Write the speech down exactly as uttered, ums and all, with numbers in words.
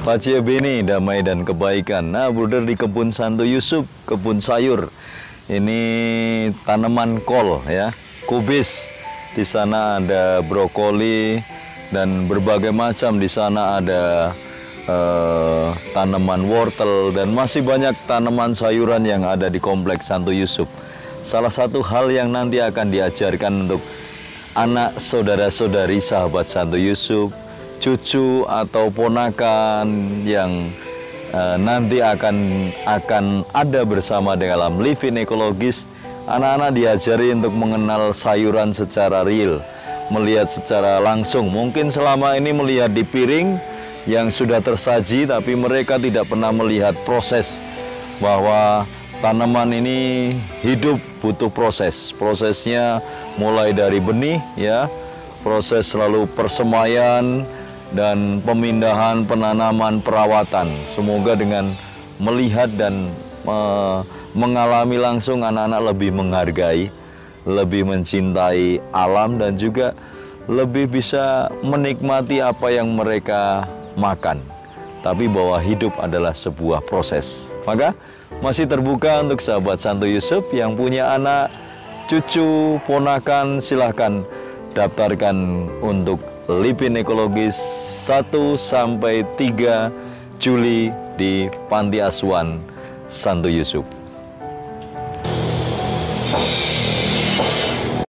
Pacia Bene, damai dan kebaikan. Nah, brother, di kebun Santo Yusuf, kebun sayur. Ini tanaman kol ya, kubis. Di sana ada brokoli dan berbagai macam. Di sana ada eh, tanaman wortel dan masih banyak tanaman sayuran yang ada di kompleks Santo Yusuf. Salah satu hal yang nanti akan diajarkan untuk anak saudara-saudari sahabat Santo Yusuf, cucu atau ponakan yang uh, nanti akan akan ada bersama dalam Living Ekologis. Anak-anak diajari untuk mengenal sayuran secara real, melihat secara langsung. Mungkin selama ini melihat di piring yang sudah tersaji, tapi mereka tidak pernah melihat proses bahwa tanaman ini hidup butuh proses. Prosesnya mulai dari benih ya, proses selalu persemaian dan pemindahan, penanaman, perawatan. Semoga dengan melihat dan me mengalami langsung, anak-anak lebih menghargai, lebih mencintai alam, dan juga lebih bisa menikmati apa yang mereka makan. Tapi bahwa hidup adalah sebuah proses. Maka masih terbuka untuk sahabat Santo Yusuf yang punya anak, cucu, ponakan, silahkan daftarkan untuk Living Ekologis satu sampai tiga Juli di Panti Asuhan Santo Yusuf.